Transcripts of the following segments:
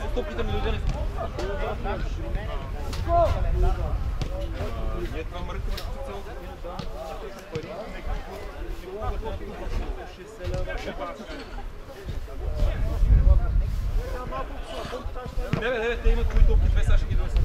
се опитам да дойде. Ние това мъркаме цялото пари. Те имат кои топки, две Саши ги дойде.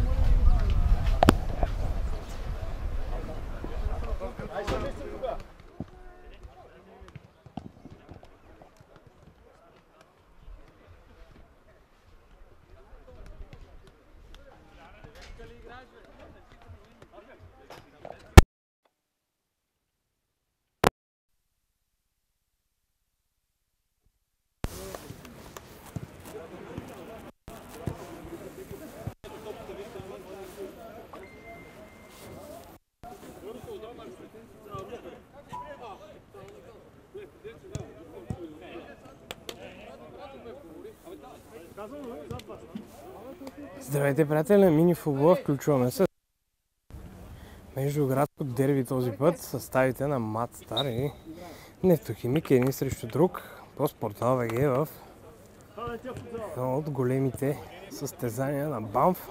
Здравейте, приятели, на мини футбола включваме се междуградско дерби този път. Съставите на Матстар и Нефтохимик един срещу друг по Спортал БГ в едно от големите състезания на БАМФ.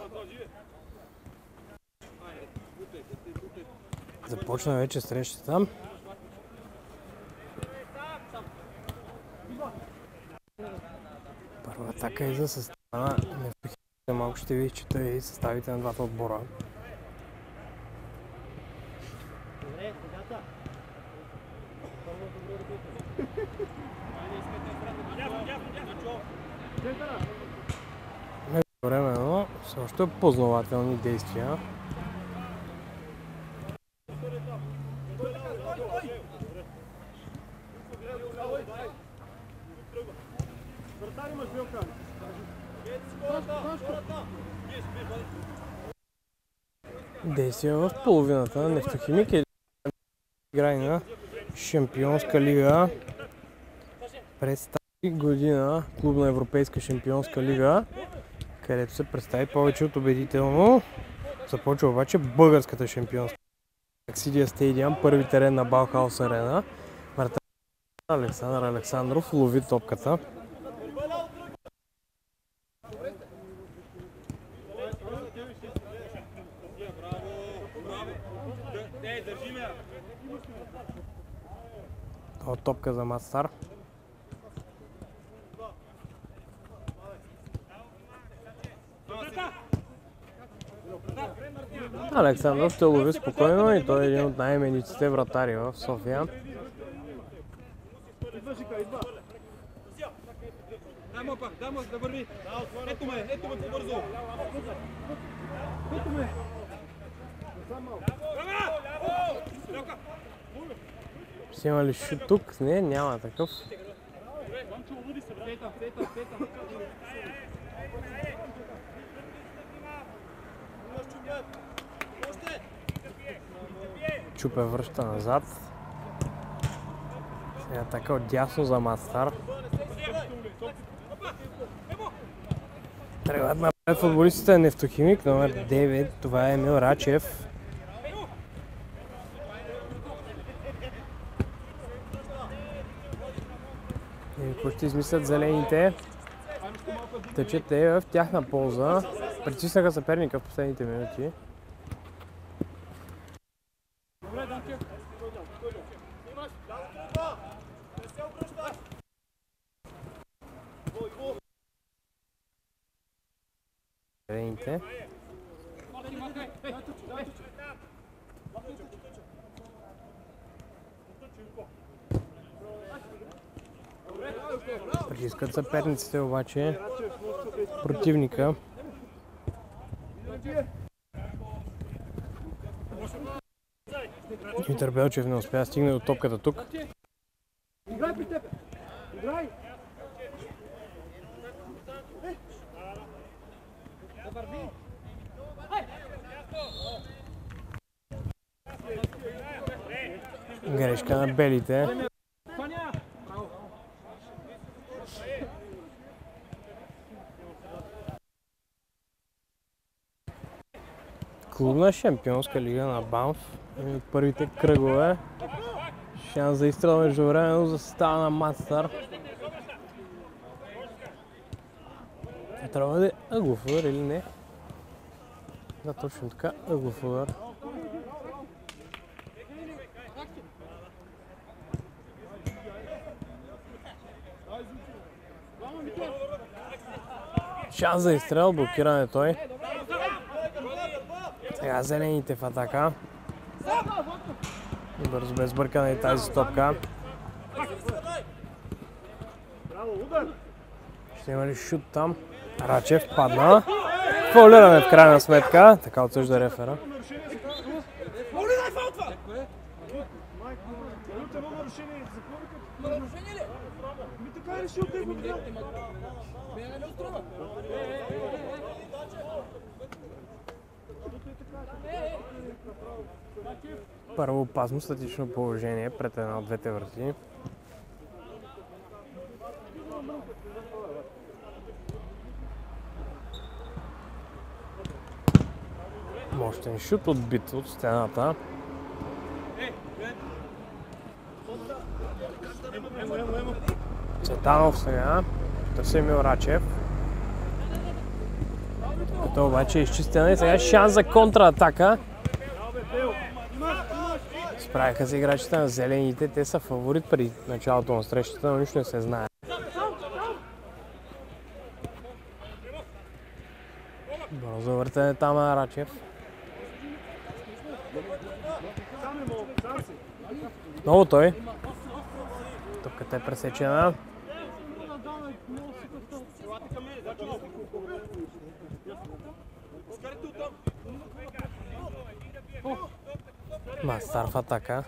Започна вече срещата. Първа атака е за състава на Нефтохимик. Малко ще ви чета и съставите на двата отбора. Междувременно все още познавателни действия. Действия в половината на Нефтохимик е играе на Шампионска лига през тази година, клубна европейска Шампионска лига, където се представи повече от убедително. Започва обаче българската шампионска Аксидия Стадиум, първи терен на Баухаус Арена. Вратар Александър Александров лови топката. Топка за Матстар. Александров ще лови спокойно и той е един от най-именитите вратари в София. Ще има ли шут тук? Не, няма такъв. Чупе връща назад. Сега така отдясно за Матстар. Тръгват напред футболистите на Нефтохимик, номер 9. Това е Емил Рачев. И какво ще измислят зелените? Тъчът е в тяхна полза. Притиснаха съперника в последните минути. Зелените. Притискат съперниците обаче противника. Димитър Белчев не успя да стигне до топката тук. Грешка на белите. Клубна шампионска лига на БАМФ. Първите кръгове. Шанс за изстрел междувременно за състава на Матстар. трябва да бъде ъглов удар или не? Да, точно така, ъглов удар. Шанс за изстрел, блокиране той. Сега зелените в атака. Бързо без бъркане и тази топка. Ще има ли шут там? Рачев падна. Фаулиране в крайна сметка. Така отсъжда рефера. Първо опасно статично положение пред една от двете врати. Мощен шут отбит от стената. Цветанов сега. Търси Емил Рачев. Като обаче е изчистена и сега шанс за контратака. Справиха се играчите на зелените. Те са фаворит при началото на срещата, но нищо не се знае. Бързо въртане там на Рачев. Много той. Топката е пресечена. Мастар в атака.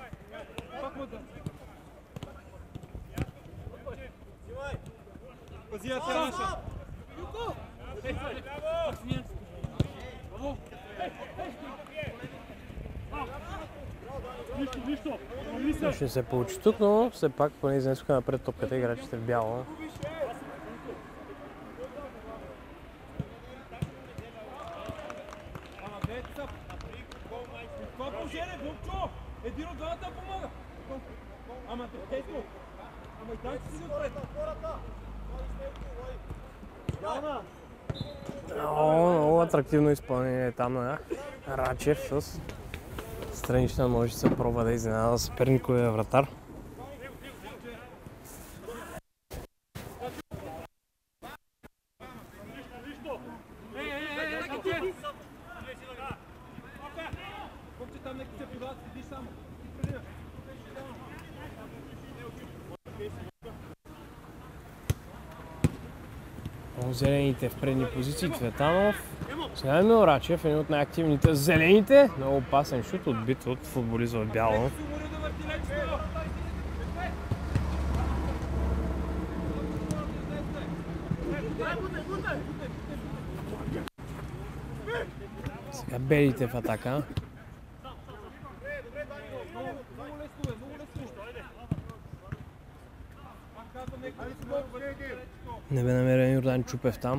Ще се получи тук, но все пак поне изнесоха напред топката играчите в бяло. Много атрактивно изпълнение там на Рачев с странична ножица, пробва да изненада съперниковия вратар. Зелените в предни позиции, Цветанов. Сега Емил Рачев, един от най-активните зелените. Много опасен шут, отбит от футболист в бяло. Сега белите в атака. Не бе намерен Йордан Чупев там.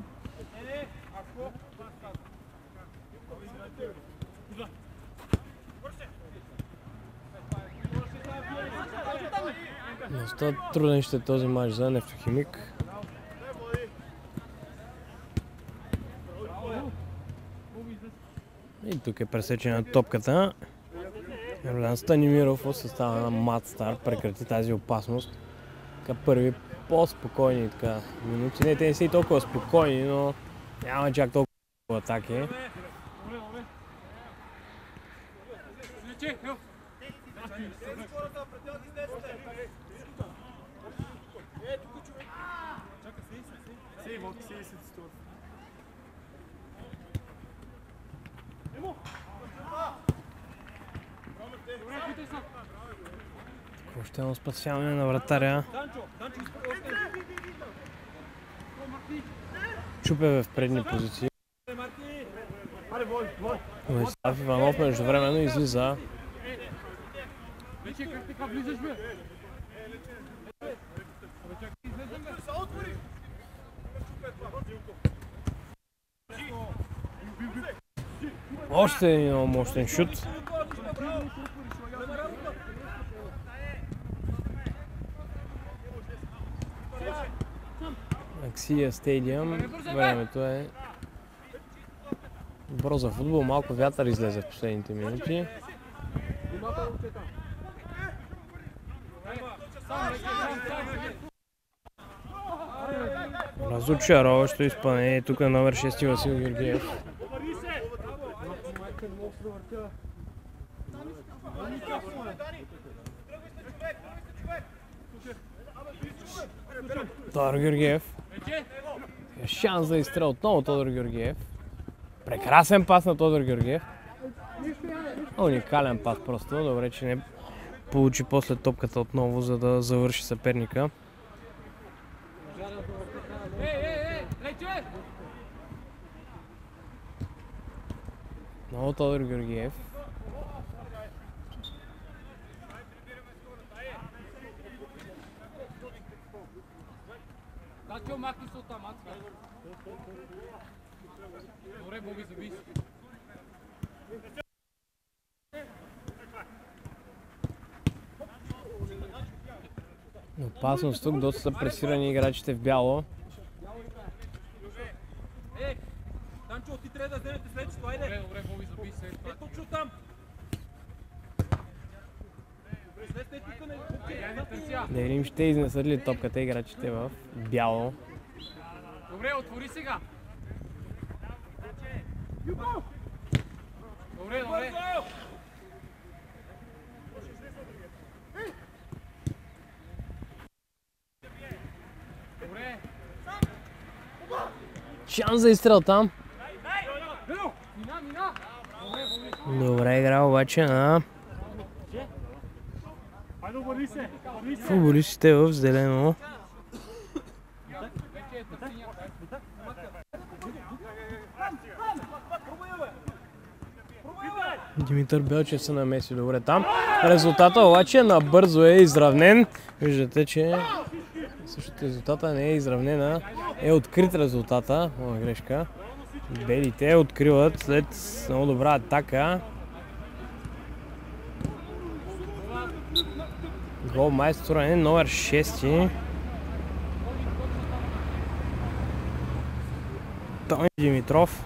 Доста труден ще е този мач за Нефтохимик. И тук е пресечена топката. Йордан Станимиров от състава на Матстар прекрати тази опасност. Така първи по-спокойни минути. Не, те не са и толкова спокойни, но няма чак толкова атаки. Още едно спасяване на вратаря. Чупев в предни позиции. Владислав Иванов междувременно излиза. Още един много мощен шут. Marsilия стадиум. Времето е добро за футбол, малко вятър излезе в последните минути. Разочароващо изпълнение тук е номер 6 Васил Георгиев. Тодор Георгиев. Шанс за изстрел отново Тодор Георгиев. Прекрасен пас на Тодор Георгиев. Уникален пас просто. Добре, че не получи после топката отново, за да завърши съперника. Много Тодор Георгиев. Опасност тук, доста са пресирани играчите в бяло. Данчо, ти трябва да вземете следващото, айде! Добре, Боби, заби се. Точно там! Да видим, ще изнесат ли топката играчите в бяло. Добре, отвори сега! Добре, добре! Шанс за изстрел там. Добре игра обаче на футболистите в зелено. Димитър Белчев се намеси добре там. Резултата обаче набързо е изравнен. Виждате, че също резултата не е изравнена. Е открит резултата. Моя грешка. Белите откриват след много добра атака. Гол майстор е номер 6. Тони Димитров.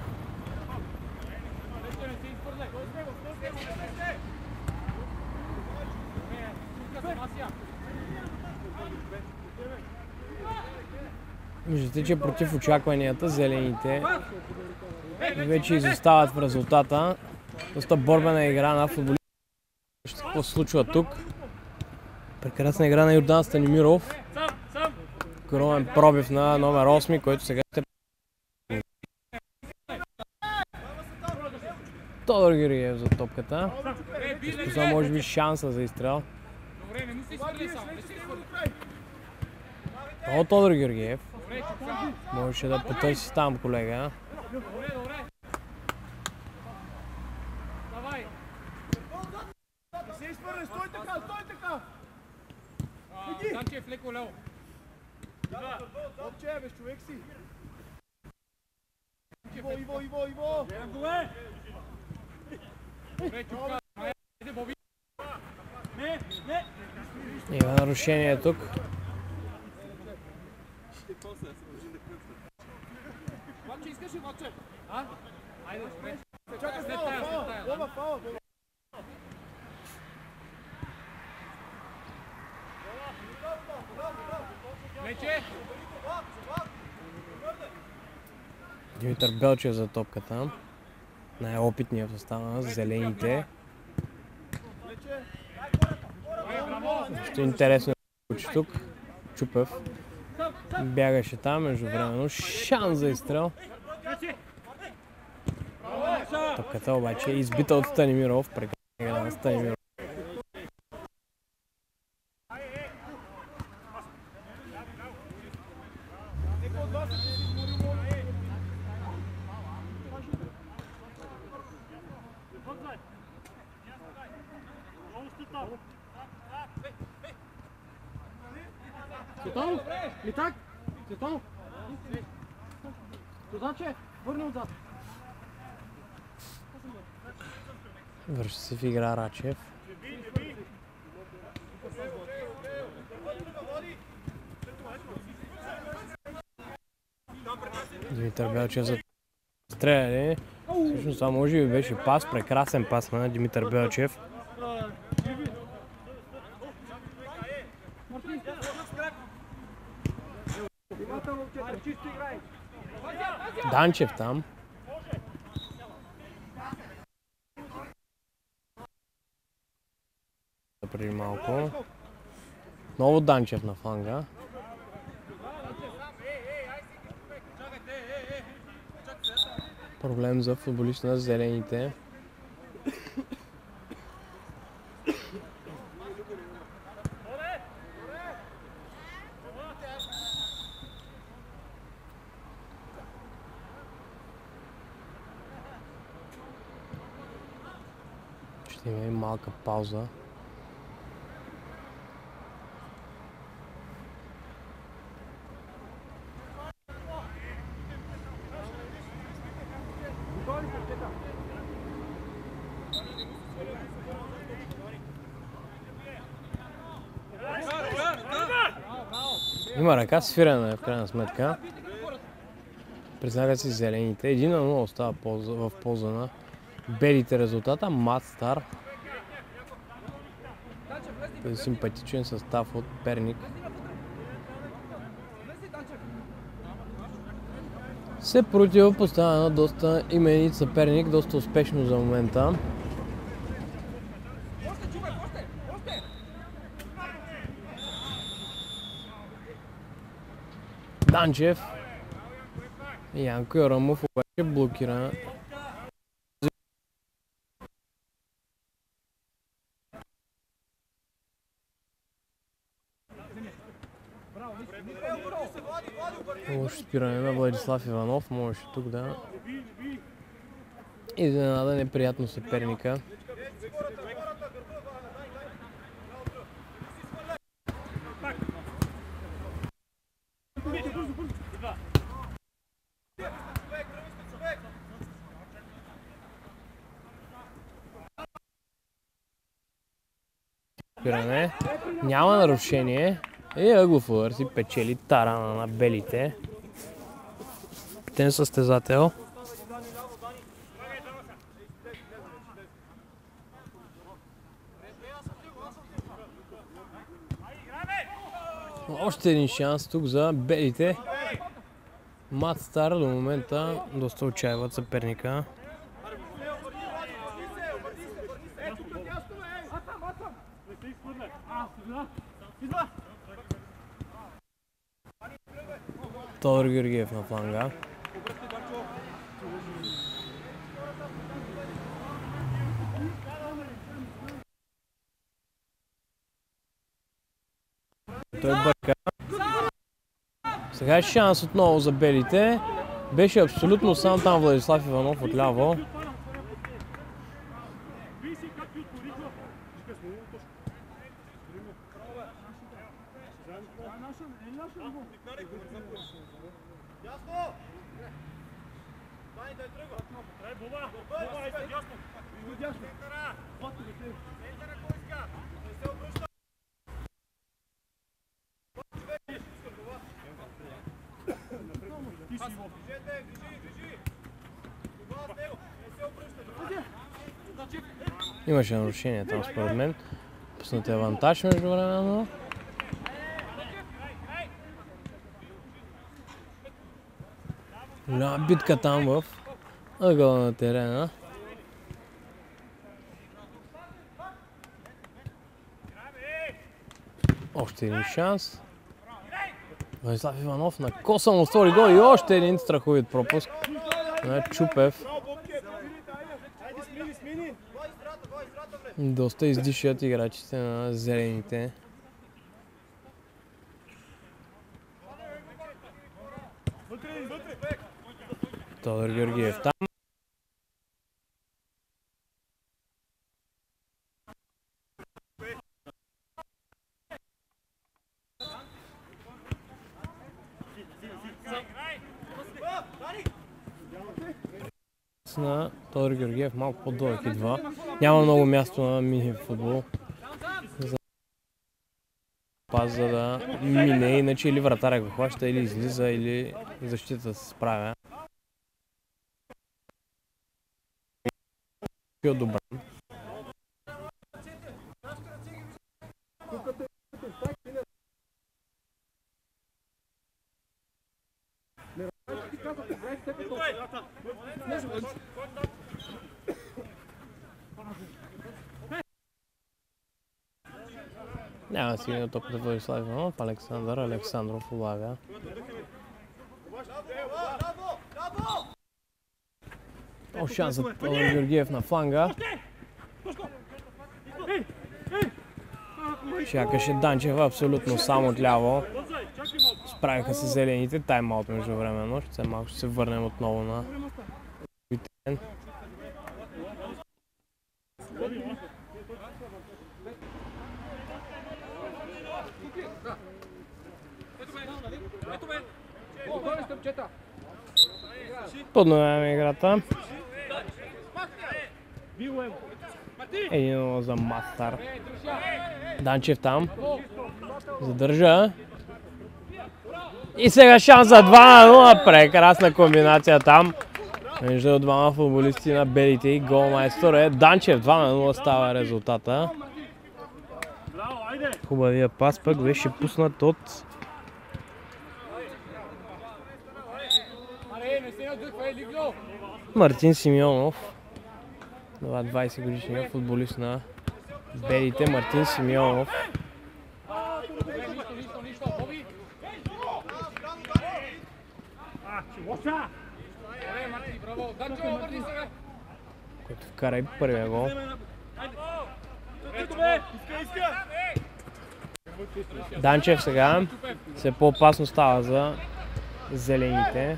Виждате, че против очакванията зелените вече изостават в резултата. Доста борбена игра на футболистите. Какво се случва тук? Прекрасна игра на Йордан Станимиров. Огромен пробив на номер 8, който сега ще... Тодор Георгиев за топката. Изпусна може би шанса за изстрел. О, Тодор Георгиев. Можеше да потърси там, колега. Данчев, леко лево. Топче, бе, човек си. Иво. Добре, чупка. Айде, Боби. Не. Има нарушение тук. Ваче, искаш ли, Ваче? А? Айде, добре. Чакай, След тая. фаула. Лече. Димитър Белчев за топката. Най-опитният в състава на зелените. Ще е интересно да се случи тук. Чупев бягаше там междувременно. Шанс за изстрел. Топката обаче е избита от Станимиров. Прекрасна игра на Станимиров. Цветанов, Митак, Цветанов. Козаче, върни отзад. Върши се в игра Рачев. Димитър Белчев за стреляне. Всъщност това може би беше пас, прекрасен пас на Димитър Белчев. Данчев там. Преди малко. Ново Данчев на фланга. Проблем за футболиста на зелените. Ще има и малка пауза. Има ръка свирена в крайна сметка. Признават си зелените. 1-0 остава в полза на белите резултата. Матстар. Този симпатичен състав от Перник се противопоставя на доста именит съперник, доста успешно за момента. Данчев и Янко Йорамов обаче блокира. Лошо спиране на Владислав Иванов, можеше тук да изненада неприятно съперника. Спиране. Няма нарушение. И ъглов удар си печели тарана на белите. Тен състезател. Още един шанс тук за белите. Матстар до момента доста отчаиват съперника. Тодор Георгиев на фланга. Той бърка. Сега е шанс отново за белите. Беше абсолютно сам там Владислав Иванов отляво. Имаше нарушение там според мен. Пуснат е авантаж междувременно. Голяма битка там в ъгъла на терена. Още един шанс. Владислав Иванов на коса му створи гол и още един страховит пропуск на Чупев. Доста издишат играчите на зелените. Тодор Георгиев там. На Тодор Георгиев малко по-дълъг идва. Няма много място на мини футбол. За да мине, иначе или вратаря го хваща, или излиза, или защитата се справя. одобрен. Няма да стигне топката Владислав Иванов, Александър Александров улага. Шанс за Тодор Георгиев на фланга. Чакаше Данчев абсолютно само отляво. Справиха се зелените, тайм-аут междувременно. Малко ще се върнем отново на Витен. Подновяваме играта. 1-0 за Мастар. Данчев там. Задържа. И сега шанс за 2-0. Прекрасна комбинация там. Между двама футболисти на белите и голмайстор е Данчев. 2-0 става резултата. Хубавия пас пък беше пуснат от Мартин Симеонов. Това 20 годишния футболист на белите, Мартин Симеонов. Който вкара и първия гол. Данчев сега все по-опасно става за зелените.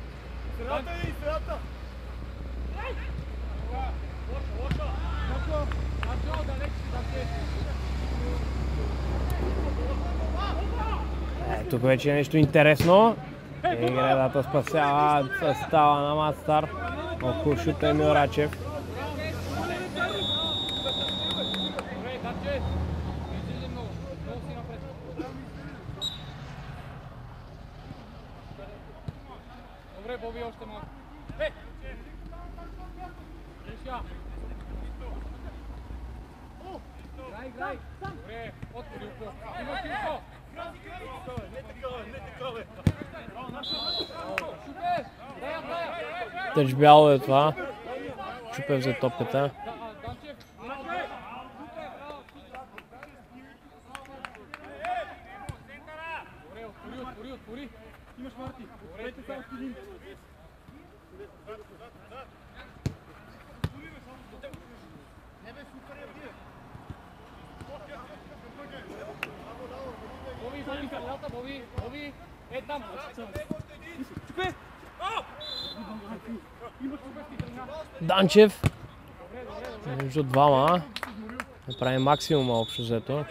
Тук вече е нещо интересно. Играта спасява състава на Мастар. Около шута Емил Рачев. Добре, Боби, още малко. Играй! Добре, отвори Илко. Имаш Илко! Тъч бяло е това. Чупев взе топката. Отвори! Имаш Марти. Отворете само с един. Боби, е там! Чупе! Данчев. Между двама. Направи максимума общо взето.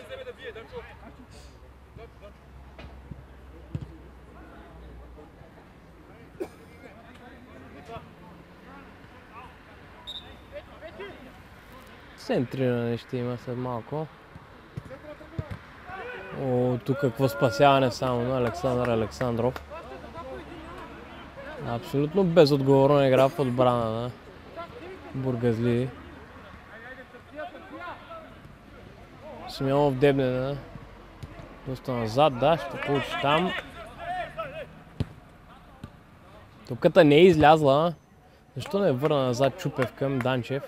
Центриране ще има след малко. О, тук какво спасяване само на Александър Александров. Абсолютно безотговорна игра в отбрана на бургазли. Симеонов дебне доста назад, да, ще получи там. Топката не е излязла. Защо не е върна назад Чупев към Данчев?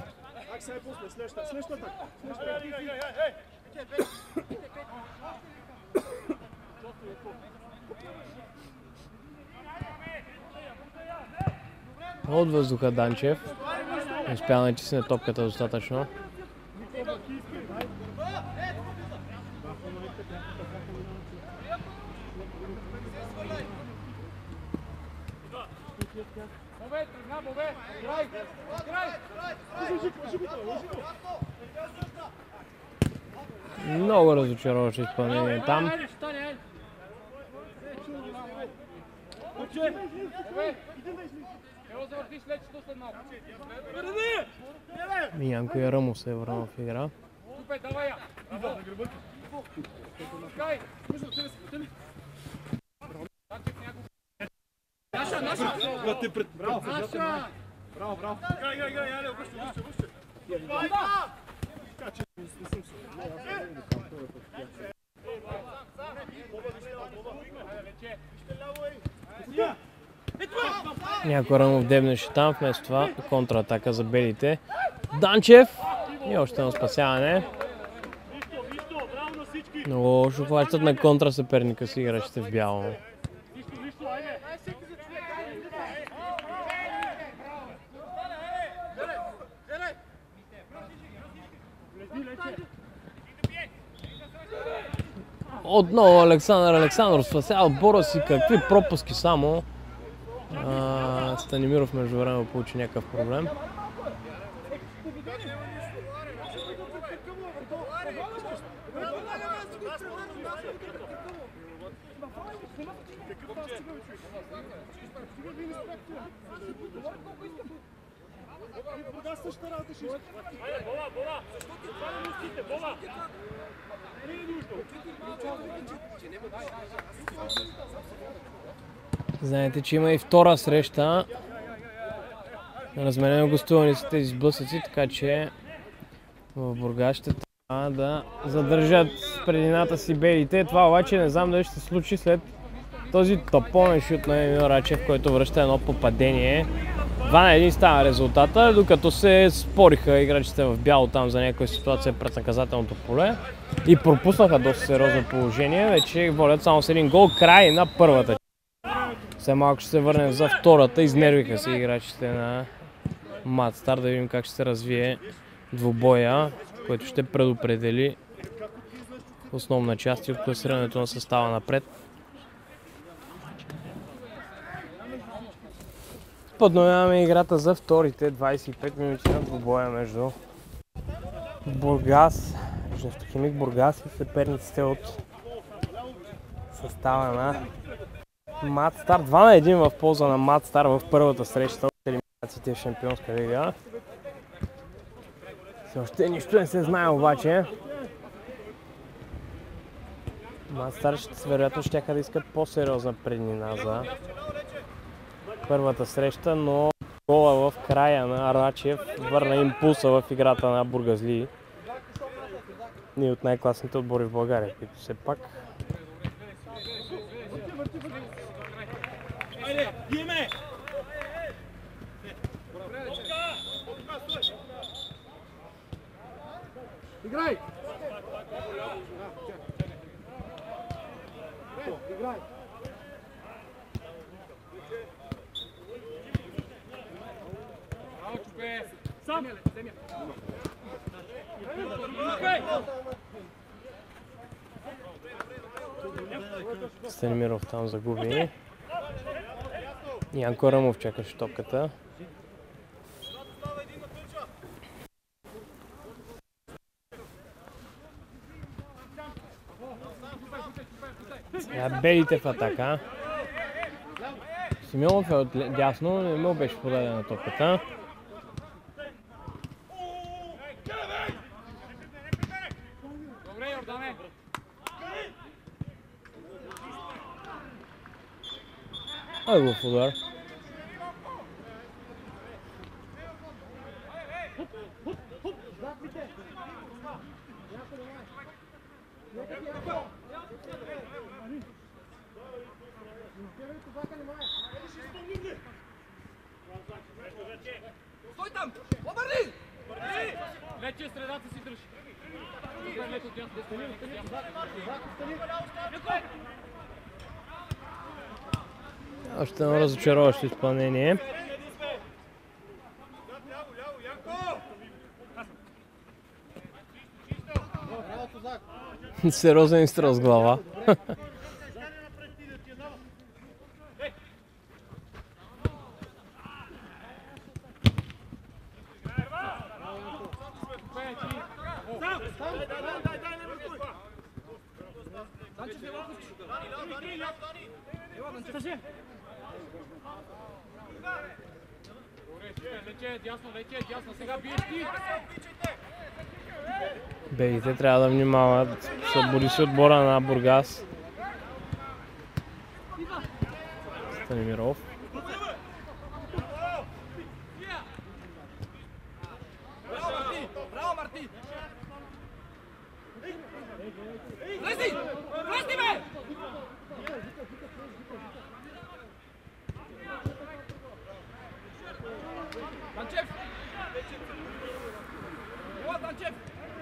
От въздуха Данчев. Не успя да натисне топката достатъчно. Много разочароващо изпълнение там. Миянко и Ръмов се е върнал в игра. Браво! Някой Ръмов дебнеше там, вместо това контратака за белите. Данчев и още едно спасяване. Много лошо хващат на контра съперника си играчите в бяло. Отново Александър Александров спасява отбора си, какви пропуски само. Станимиров между време получи някакъв проблем. Знаете, че има и втора среща. Разменено гостувани са тези сблъсъци, така че в Бургас ще трябва да задържат предината си белите. Това обаче не знам дали ще се случи след този топонен шут на Емил Рачев, който връща едно попадение. 2-1 става резултата, докато се спориха играчите в бяло там за някаква ситуация пред наказателното поле и пропуснаха доста сериозно положение. Вече водят само с един гол, край на първата. Все малко ще се върнем за втората. Изнервиха се играчите на Мадстар, да видим как ще се развие двубоя, който ще предопредели основна част от класирането на състава напред. Подновяваме играта за вторите 25 минути на двубоя между Бургас, Нефтохимик Бургас и съперниците от състава на Мадстар. 2-1 в полза на Мадстар в първата среща от елиминациите в Шампионска лига. Все още нищо не се знае обаче. Мадстар вероятно ще да искат по-сериозна преднина за първата среща, но гола в края на Рачев върна импулса в играта на бургазлии. Ние от най-класните отбори в България, които все пак Играй! Играй! Сам! Станимиров там загуби. Янко Ръмов чакаше топката. Сега белите в атака. Симеонов е от дясно, не му беше подадена топката. Ъглов удар. Стой там! Обърни! Лече средата си дръж. Още едно разочароващо изпълнение. Сериозен изстрел с глава. Белите трябва да внимават. Събуди се отбора на Бургас. Станимиров. Влезни! Влезни, бе! Данчев! Ела, Данчев!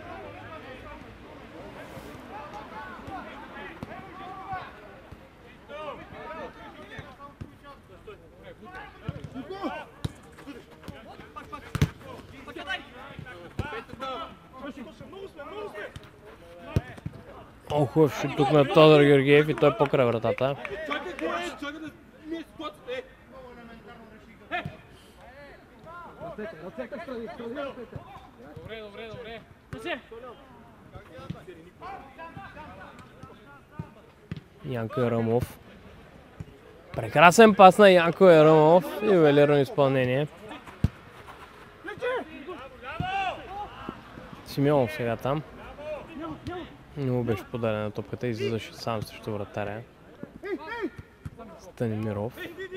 О, хубав шут тук на Тодор Георгиев и той покрай вратата. Чакай да ми е ситуацията, Добре. Янко Ерамов. Прекрасен пас на Янко Ерамов. Ювелирно изпълнение. Симеонов сега там. Не му беше подадена топката и излизаше сам срещу вратаря. Станимиров.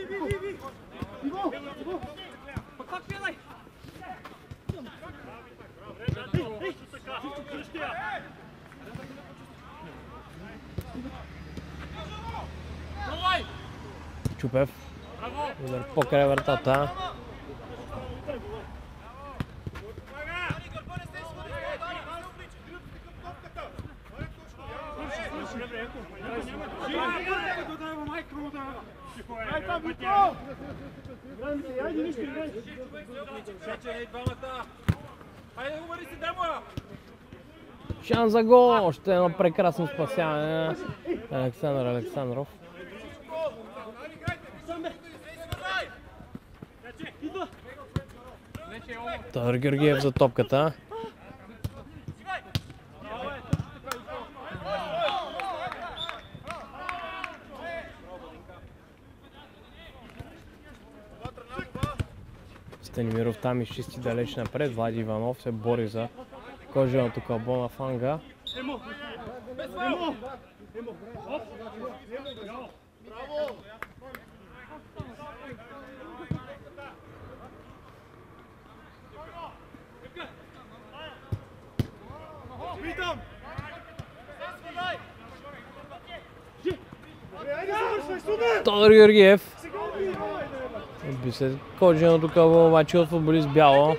Чупев. Удар покрай вратата. Шанс за гол! Още едно прекрасно спасяване на Александър Александров. Тодор Георгиев за топката. Станимиров там изчисти далеч напред. Влади Иванов се бори за коженото кълбо на фланга. Тодор Георгиев. Отби се коженото кълбо, обаче от футболист бяло.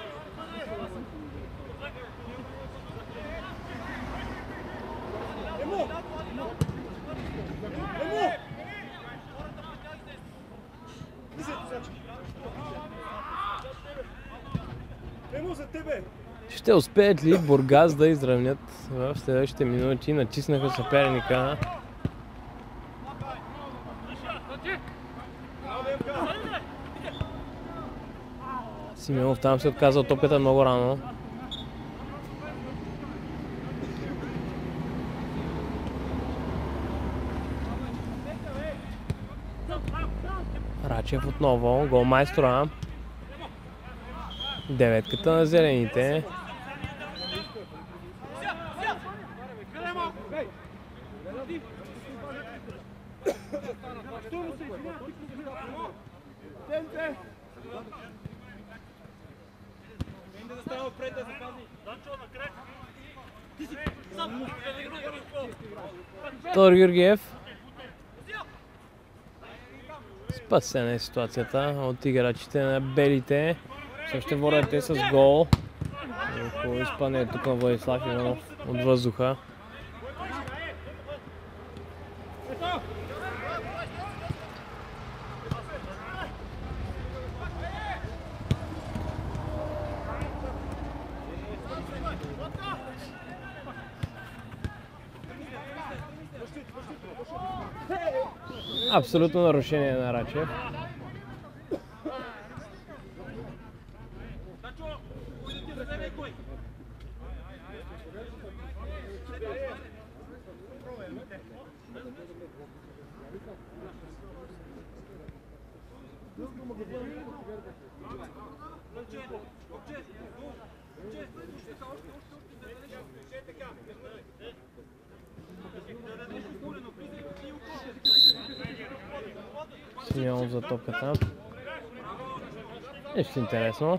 Ще успеят ли Бургас да изравнят в следващите минути? Натиснаха съперника. Симеонов там се отказа от топката много рано. Рачев отново, голмайстора. Деветката на зелените. Тодор Георгиев. Спасена е ситуацията от играчите на белите. Ще водят те с гол. Хубаво изпълнение тук на Владислав Иванов от въздуха. Абсолютно нарушение на Рачев. Симеонов за топката. Нещо интересно.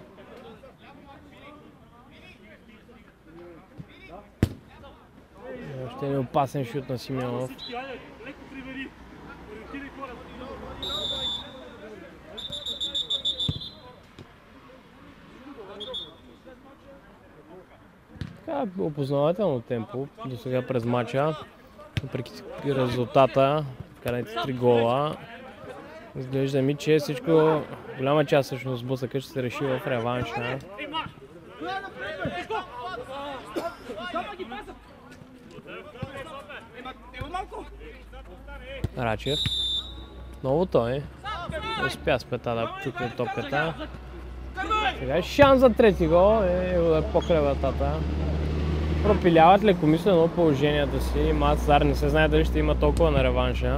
Ще е опасен шут на Симеонов. Така опознавателно темпо до сега през матча. Въпреки резултата, вкараните 3 гола. Изглежда ми, че всичко, голяма част всъщност сблъсъка ще се реши в реванша. Рачев. Отново той. Успя с пета да чукне топката. Сега е шанс за трети гол. Удар покрай вратата. Пропиляват лекомислено положението си. Мацар не се знае дали ще има толкова на реванша.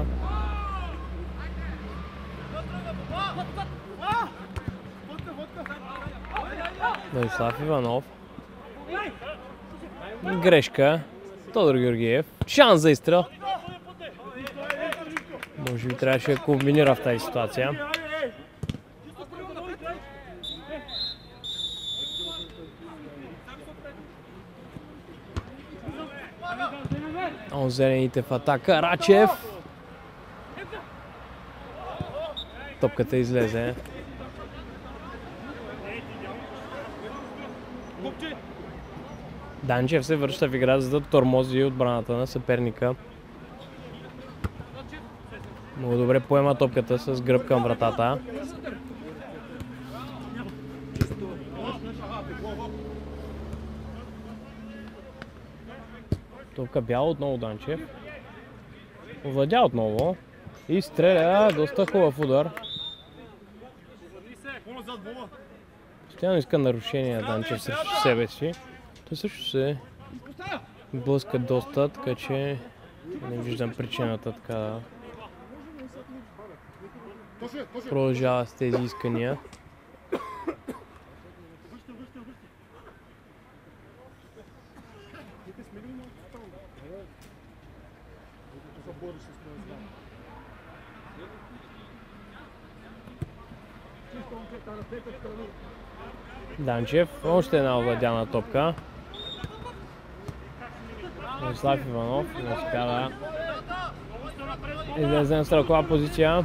Владислав Иванов. Грешка. Тодор Георгиев. Шанс за изстрел. Може би трябваше да комбинира в тази ситуация. Зелените в атака. Рачев. Топката излезе. Данчев се връща в игра, за да тормози отбраната на съперника. Много добре поема топката с гръб към вратата. Топка бяла отново Данчев. Овладя отново. И стреля. Доста хубав удар. Постоянно иска нарушение Данчев срещу себе си. Той също се блъска доста, така че не виждам причината така да продължава с тези искания. Данчев, още една овладяна топка. Владислав Иванов не успя да излезе на стрелкова позиция.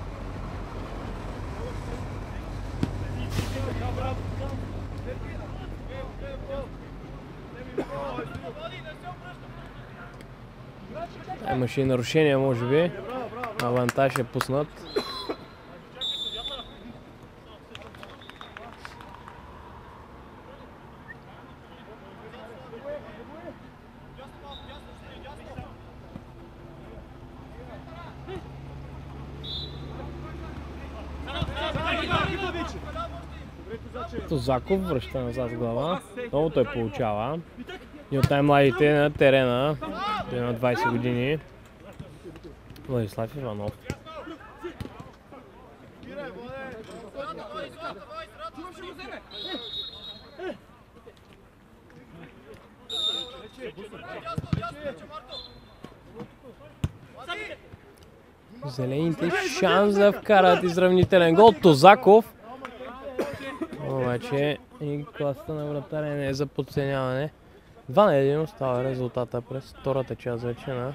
Имаше и нарушение, може би. Авантаж е пуснат. Тозаков връща назад с глава. Много той получава. И от най-младите на терена. Той на 20 години. Владислав Иванов. Зелените шанс да вкарат изравнителен гол. Тозаков. Обаче и класата на вратаря не е за подценяване. 2-1 остава резултата през втората част вече на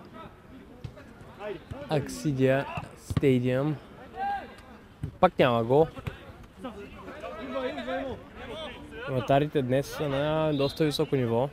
Аксидия Стадиум. Пак няма гол. Вратарите днес са на доста високо ниво.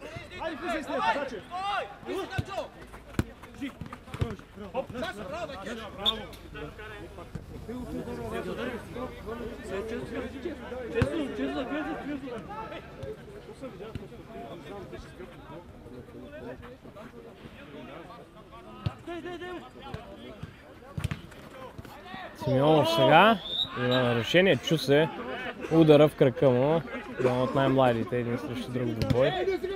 Симеонов сега има нарушение, чу се удара в кръка му. Един от най-младите, един срещу друг двубой.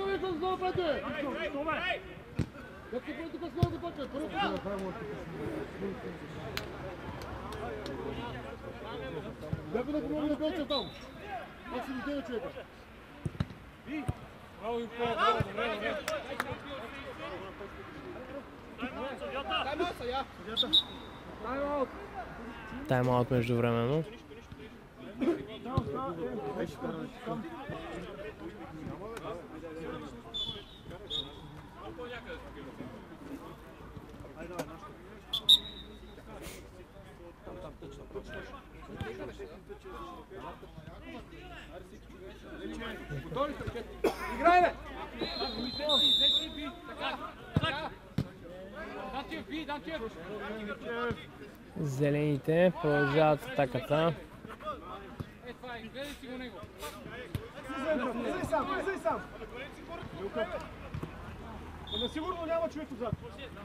Тайм-аут междувременно. Играй, бе! Зелените продължават с атаката. Влизай сам! Но сигурно няма човек отзад.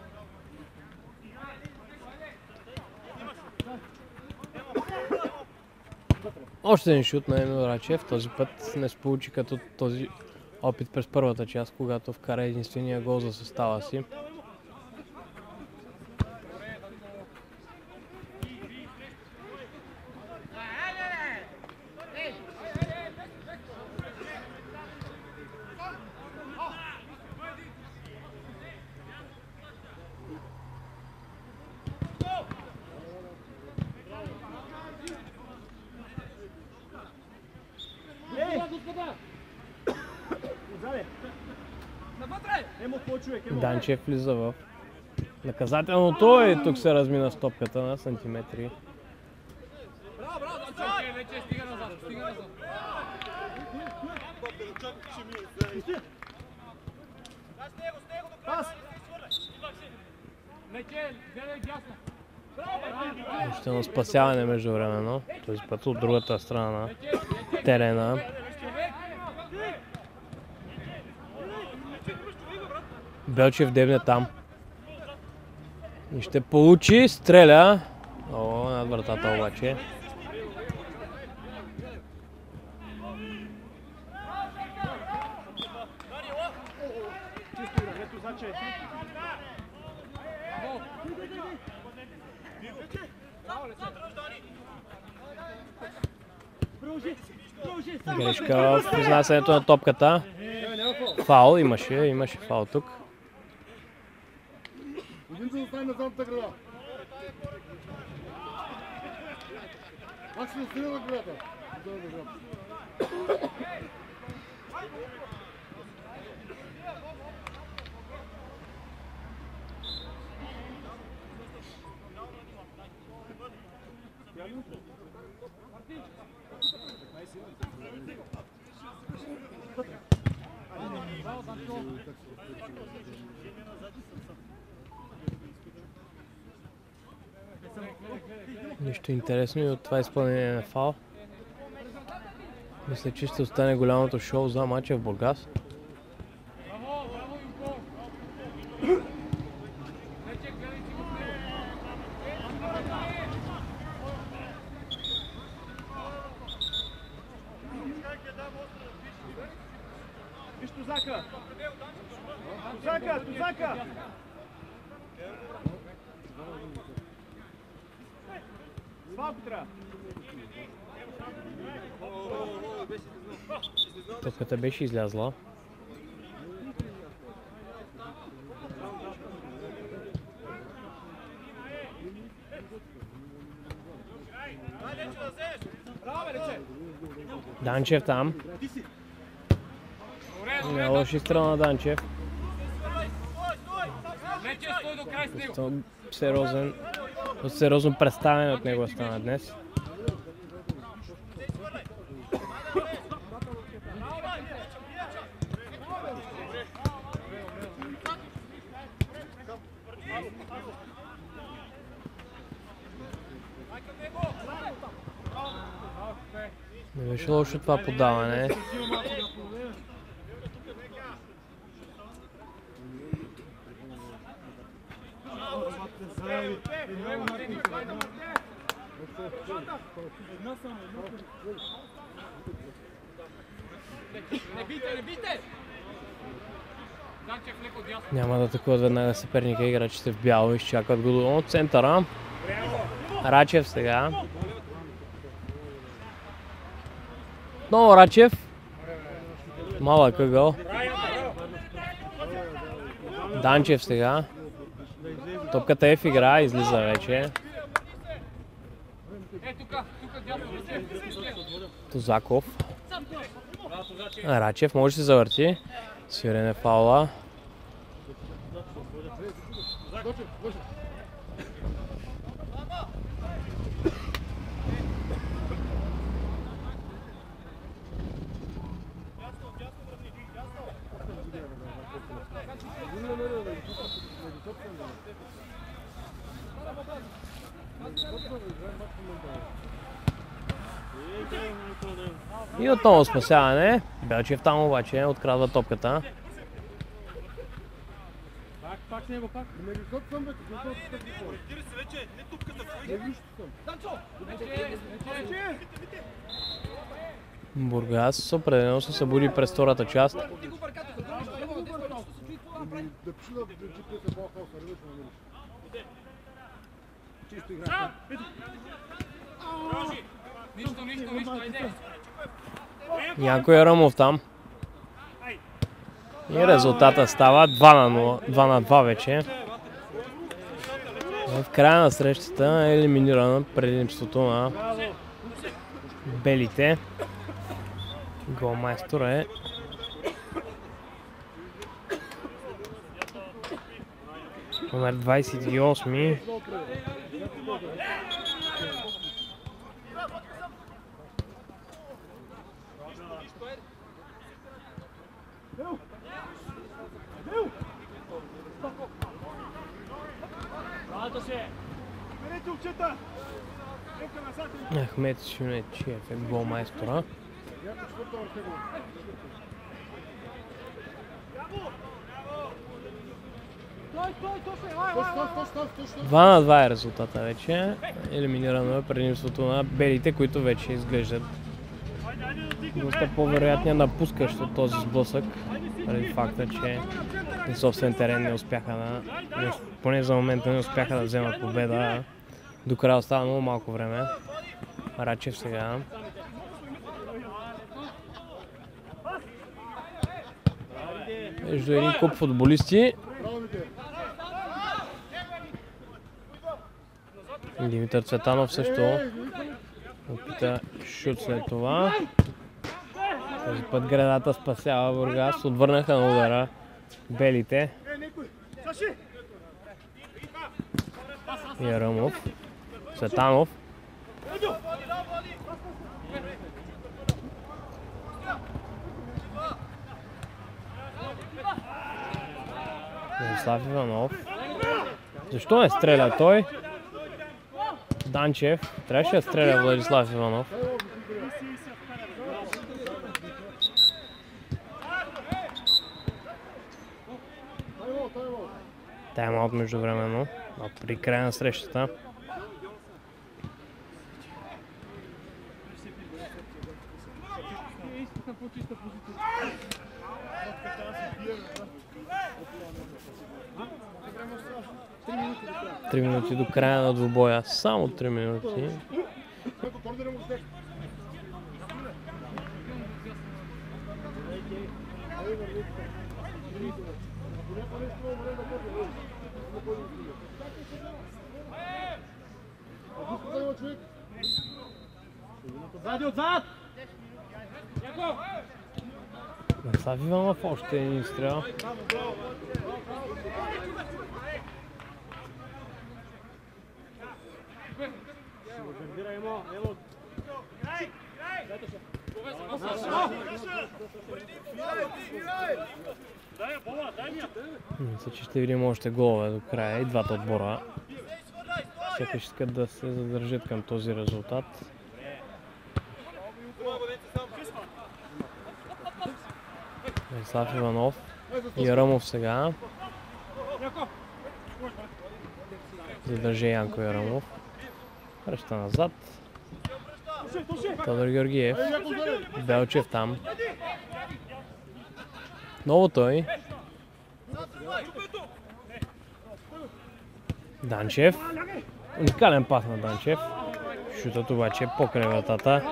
Още един шут на Емил Рачев. Този път не се получи като този опит през първата част, когато вкара единствения гол за състава си. Данчев влиза в наказателното и тук се размина стопката на сантиметри. Вече стига назад. Още едно спасяване междувременно, този път от другата страна на терена. Белчев дебне там. И ще получи, стреля. О, над вратата обаче. Грешка в изнасянето на топката. Фаул имаше фаул тук. Един за остане на задната града. Пак ще остане на градата. Нищо интересно и от това изпълнение на фаул. Мисля, че ще остане голямото шоу за мача в Бургас. Виж Тузака! Тузака! Слабо трябва! Топката беше излязла. Данчев там. Не лоши страна на Данчев. Сериозно представяне от него стана днес. Не беше лошо това подаване. Няма да атакуват веднага съперника, играчите в бяло изчакват го до центъра. Рачев сега. Отново Рачев. Малък ъгъл. Данчев сега. Топката е в игра, излиза вече. Тузаков. Рачев може да се завърти. Свирене фаула. И отново спасяване. Белчев там обаче открадва топката. Пак с него, пак. Бургас определено се събуди през втората част. Янко Ярамов там. И резултата става 2-2 вече. В края на срещата е елиминирано предимството на белите. Голмайстор е номер 28. Ахмед Сюнетчиев е голмайстора. Два на 2 е резултата вече. Елиминирано е предимството на белите, които вече изглеждат доста по-вероятния напускащ от този сблъсък, преди факта, че на собствен терен не успяха да, поне за момента не успяха да вземат победа. До края остава много малко време. Рачев сега. Между един куп футболисти. Димитър Цветанов също опита шут след това. Този път градата спасява Бургас. Отвърнаха на удара белите. Ярамов. Цветанов. Владислав Иванов. Защо не стреля той? Данчев. Трябваше да стреля Владислав Иванов. Тайм-аут междувременно. При края на срещата. Три минути до края на двубоя. Само 3 минути. Отзад! Владислав Иванов още един стрел. Мисля, че ще видим още голове до края и двата отбора. Сякаш искат да се задържат към този резултат. Владислав Иванов и Ярамов сега. Задържи Янко Ярамов. Връща назад. Тодор Георгиев. Белчев там. Ново той. Данчев. Уникален пас на Данчев. Шутът обаче е покрай вратата.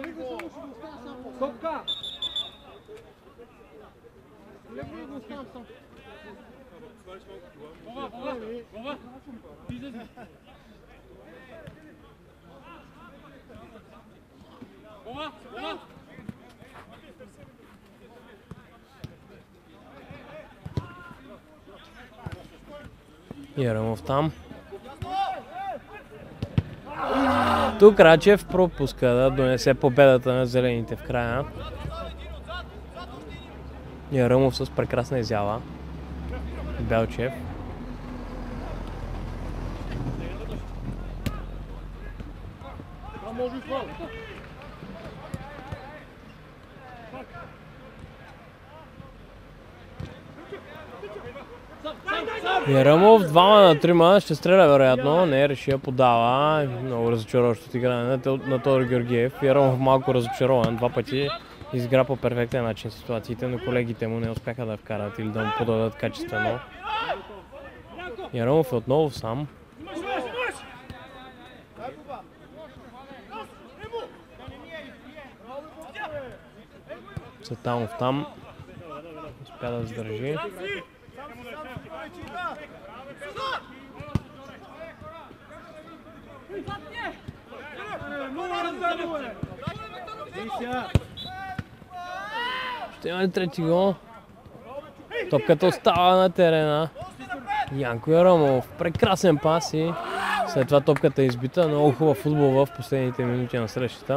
Ярамов там. Тук Рачев пропуска да донесе победата на зелените в края. Ярамов с прекрасна изява. Белчев. Там може и фал. Ярамов 2-3 ще стреля вероятно, не реши да подава. Много разочароващо игране на Тодор Георгиев. Ярамов малко разочарован, 2 пъти изигра по перфектен начин ситуациите, но колегите му не успяха да вкарат или да му подадат качествено. Ярамов е отново сам. Цветанов там. Успя да задържи. Ще има ли трети гол? Топката остава на терена. Янко Ярамов. Прекрасен пас и след това топката е избита. Много хубав футбол в последните минути на срещата.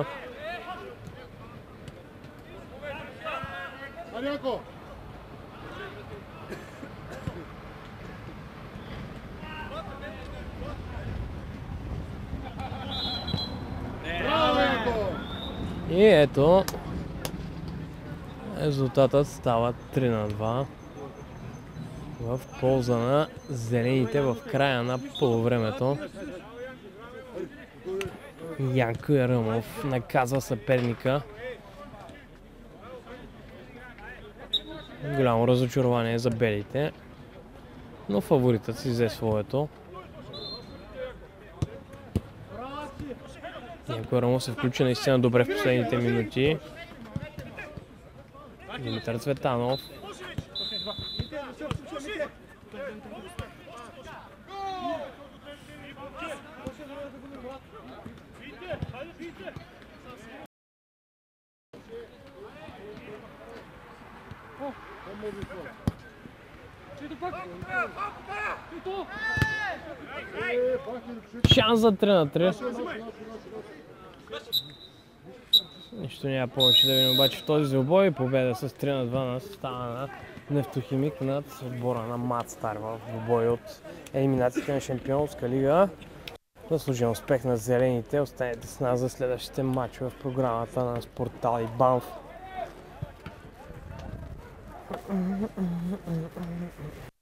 Аняко! И ето, резултатът става 3-2 в полза на зелените в края на полувремето. Янко Ярамов наказва съперника. Голямо разочарование за белите, но фаворитът си взе своето. Янко Ярамов се включи наистина добре в последните минути. Димитър Цветанов. Шанс за 3-3. Нищо няма повече да видим обаче в този двубой. Победа с 3-2 на състава на Нефтохимик над отбора на Мат Стар в двубой от елиминациите на Шампионска лига. Заслужен успех на зелените. Останете с нас за следващите матчове в програмата на Спортал и Банф.